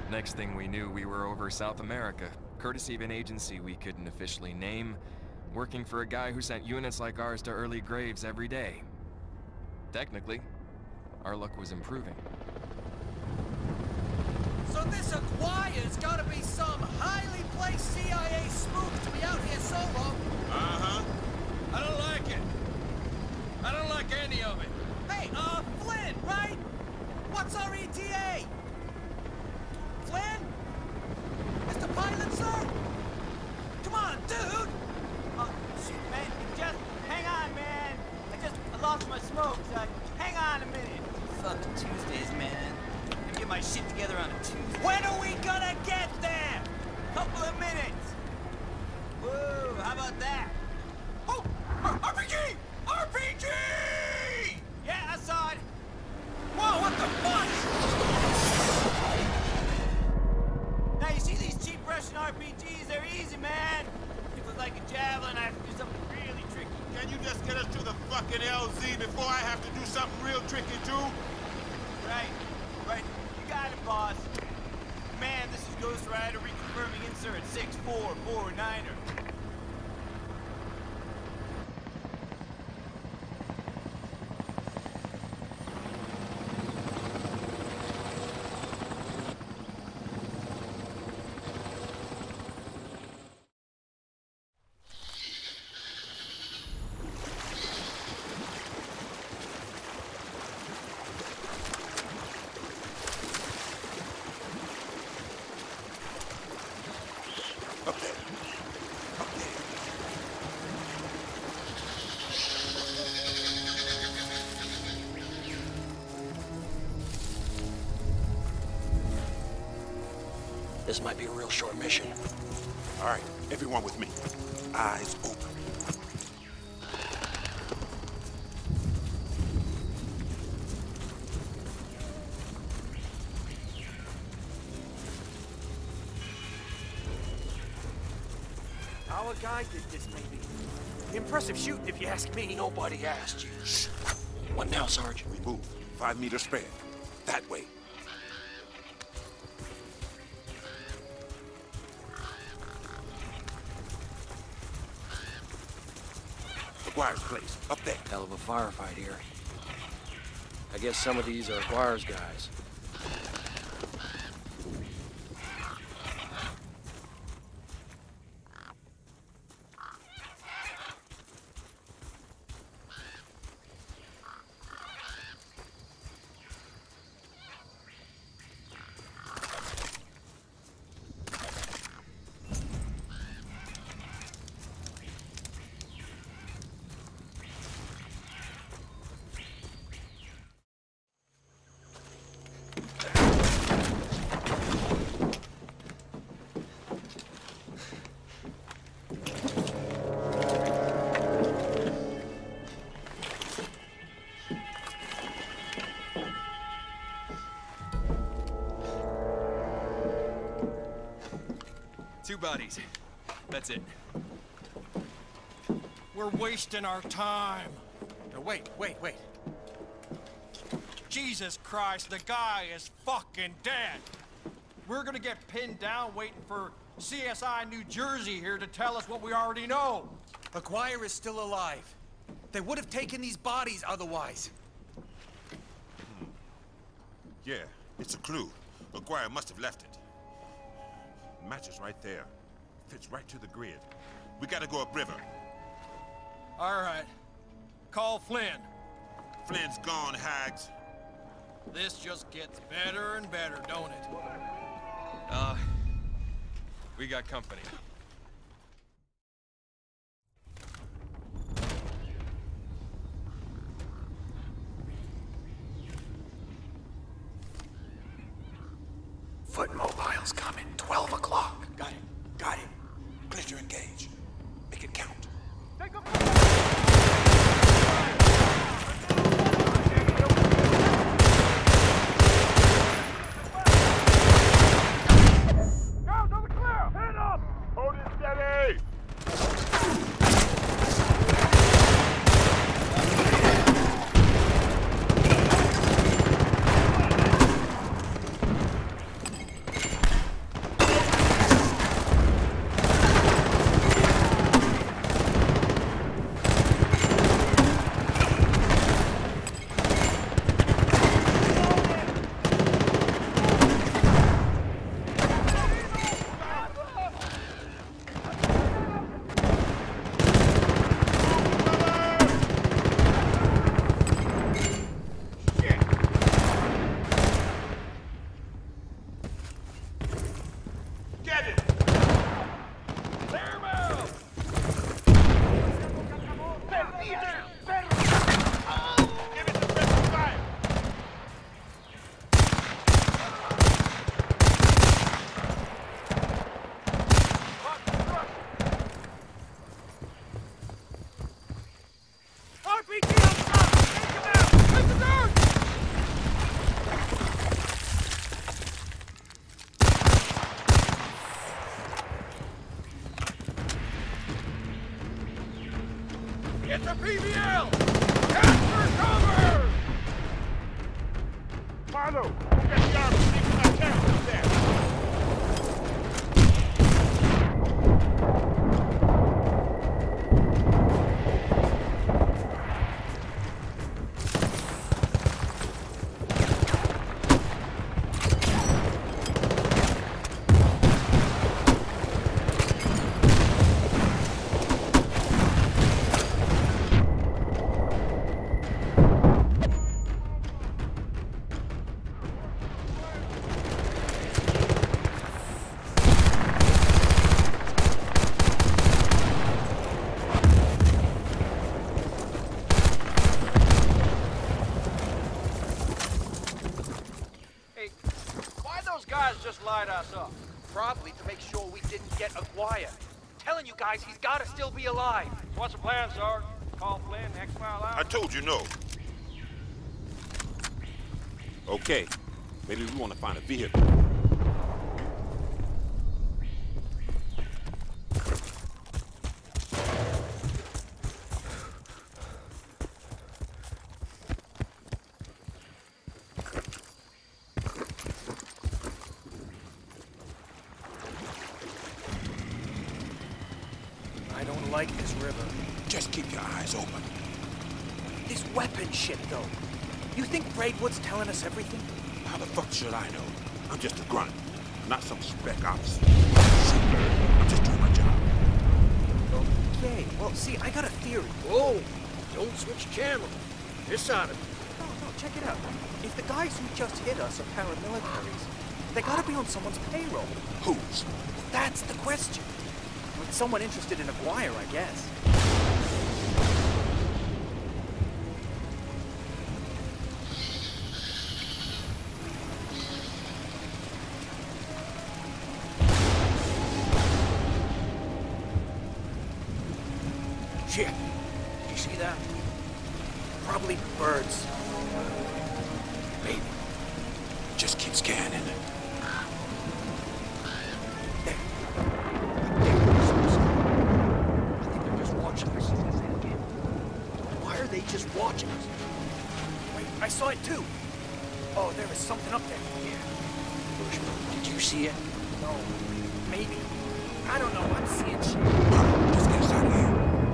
Next thing we knew, we were over South America, courtesy of an agency we couldn't officially name, working for a guy who sent units like ours to early graves every day. Technically, our luck was improving. So this Aguirre's gotta be some highly placed CIA spook to be out here solo. Uh-huh. I don't like it. I don't like any of it. Hey, Flynn, right? What's our ETA? Flynn? Mr. Pilot, sir? Come on, dude! Shit, man, just hang on, man. I lost my smoke, so hang on a minute. Fuck Tuesdays, man. Let me get my shit together on a Tuesday. When are we gonna get there? Couple of minutes. Whoa, how about that? Oh! RPG! RPG! Yeah, I saw it. Whoa, what the fuck? Now, you see these cheap Russian RPGs? They're easy, man. If it was like a javelin, I have to do something really tricky. Can you just get us to the fucking LZ before I have to do something real tricky, too? Right. You got it, boss. Man, this is Ghost Rider reconfirming insert 6449er. This might be a real short mission. All right, everyone with me. Eyes open. Our guy did this, maybe. Impressive shooting, if you ask me. Nobody asked you. Shh. What now, Sergeant? We move. 5 meters spread. That way. Aguirre's place, up there. Hell of a firefight here. I guess some of these are Aguirre's guys. Two bodies. That's it. We're wasting our time. No, wait. Jesus Christ, the guy is fucking dead. We're gonna get pinned down waiting for CSI New Jersey here to tell us what we already know. Aguirre is still alive. They would have taken these bodies otherwise. Yeah, it's a clue. Aguirre must have left it. Matches right there. Fits right to the grid. We gotta go upriver. All right. Call Flynn. Flynn's gone, Hags. This just gets better and better, don't it? We got company. Foot mobile's coming. 12 o'clock. Got it. Clear to engage. Make it count. Hold it steady! to PBL! Capture cover! Marlo, go get the armor. Take my chance up there. Just light us up. Probably to make sure we didn't get Aguirre. Telling you guys, he's gotta still be alive. What's the plan, Sarge? Call Flynn, next mile out? I told you no. Okay, maybe we want to find a vehicle. I don't like this river. Just keep your eyes open. This weapon shit, though. You think Braidwood's telling us everything? How the fuck should I know? I'm just a grunt, not some spec ops. I'm just doing my job. Okay, well, see, I got a theory. Whoa! Don't switch channels. This side of it. No, check it out. If the guys who just hit us are paramilitaries, they gotta be on someone's payroll. Whose? That's the question. With someone interested in Aguirre, I guess. Shit. You see that? Probably birds. Maybe. Just keep scanning. There. I think they're just watching us. Why are they just watching us? Wait, I saw it too. Oh, there is something up there. Bushman, did you see it? No, maybe. I don't know. I'm seeing shit. Just get us out of here.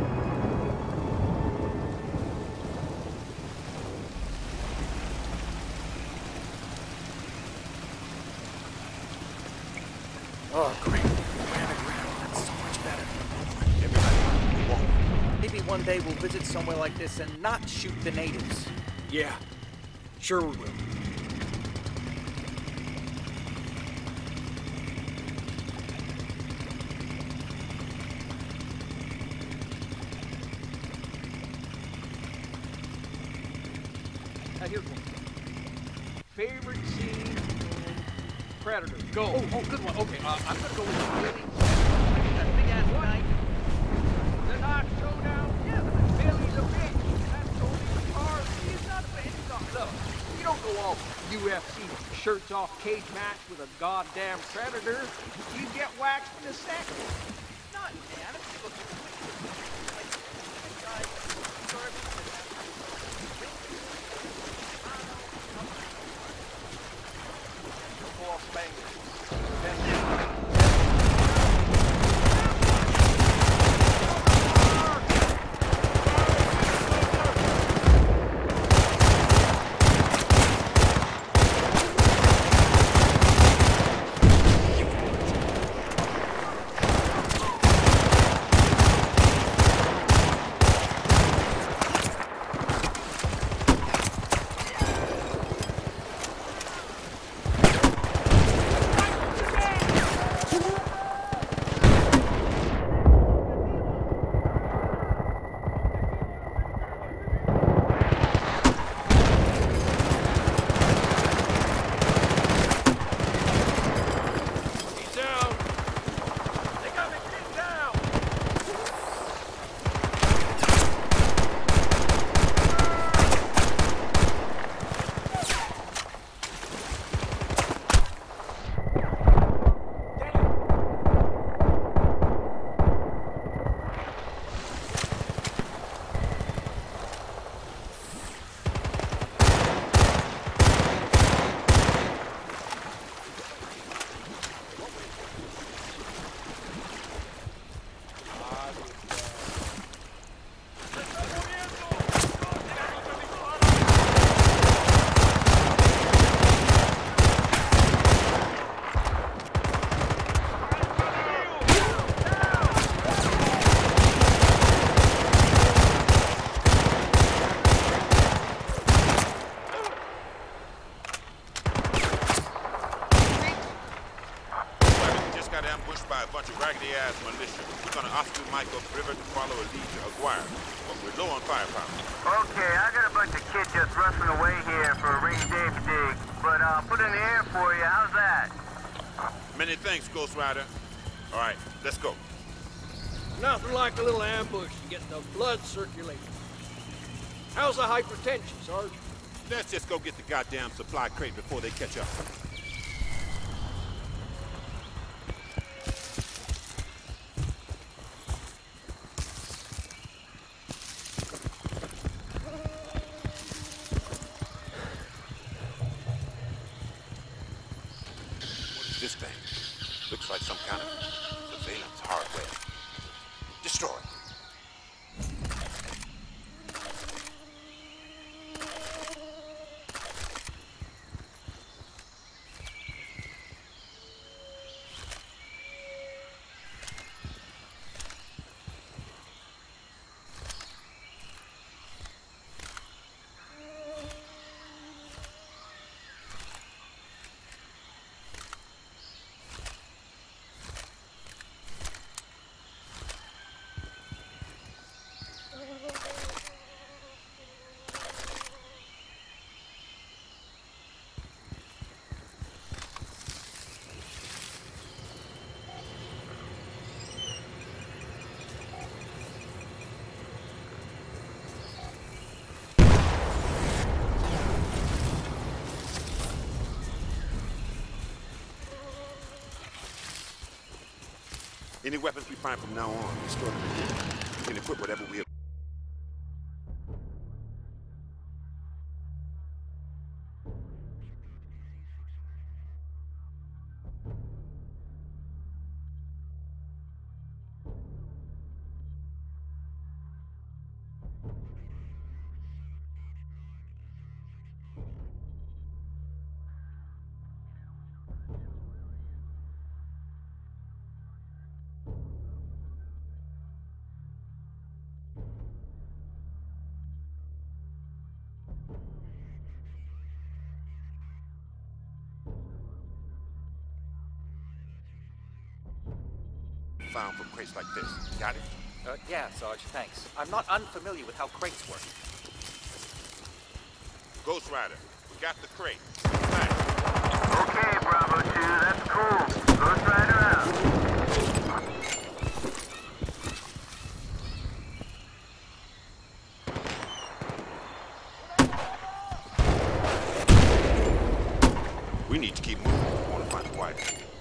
Oh, great. We're underground. That's so much better. Everybody, move on. Maybe one day we'll visit somewhere like this and not shoot the natives. Yeah. Sure we will. Now here's one. Favorite scene in Predator. Go. Oh, good one. Okay, I'm gonna go with Billy. That big ass knife. The knock showdown. Yeah, but Billy's a bitch. That's totally the car. He's not a bitch. Look, you don't go all UFC shirts off cage match with a goddamn Predator. You get waxed in a second. Not, man. bunch of raggedy-ass militia. We're gonna Oscar Mike up river to follow a lead to Aguirre, but we're low on firepower. Okay, I got a bunch of kids just rustling away here for a rainy day dig, but I'll put in the air for you. How's that? Many thanks, Ghost Rider. All right, let's go. Nothing like a little ambush to get the blood circulating. How's the hypertension, Sarge? Let's just go get the goddamn supply crate before they catch up. What is this thing? Looks like some kind of surveillance hardware. Destroy it. Any weapons we find from now on, we store them in here. We can equip whatever we have. Found from crates like this. Got it? Yeah, Sarge, thanks. I'm not unfamiliar with how crates work. Ghost Rider, we got the crate. Thanks. Okay, Bravo 2, that's cool. Ghost Rider out. We need to keep moving if we want to find the wife.